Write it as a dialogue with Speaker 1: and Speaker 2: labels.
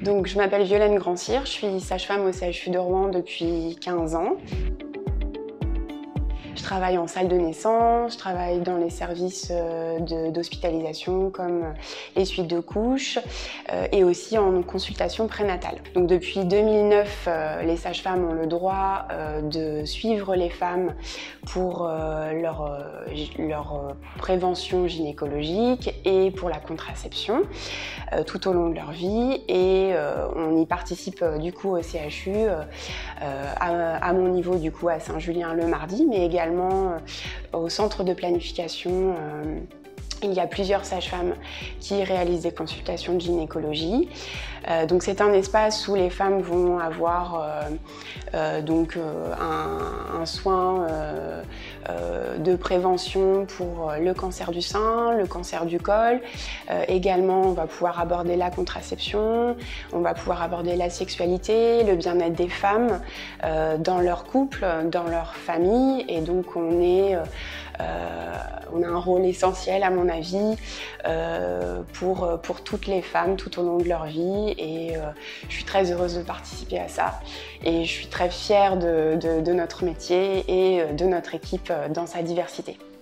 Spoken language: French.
Speaker 1: Donc, je m'appelle Violaine Grand-Cyr, je suis sage-femme au CHU de Rouen depuis 15 ans. Je travaille en salle de naissance, je travaille dans les services d'hospitalisation comme les suites de couches et aussi en consultation prénatale. Donc depuis 2009, les sages-femmes ont le droit de suivre les femmes pour leur prévention gynécologique et pour la contraception tout au long de leur vie, et on y participe du coup au CHU à mon niveau du coup à Saint-Julien le mardi, mais également au centre de planification. Il y a plusieurs sages-femmes qui réalisent des consultations de gynécologie. Donc c'est un espace où les femmes vont avoir un soin de prévention pour le cancer du sein, le cancer du col. Également, on va pouvoir aborder la contraception, on va pouvoir aborder la sexualité, le bien-être des femmes dans leur couple, dans leur famille. Et donc on a un rôle essentiel à mon avis pour toutes les femmes tout au long de leur vie, et je suis très heureuse de participer à ça, et je suis très fière de notre métier et de notre équipe dans sa diversité.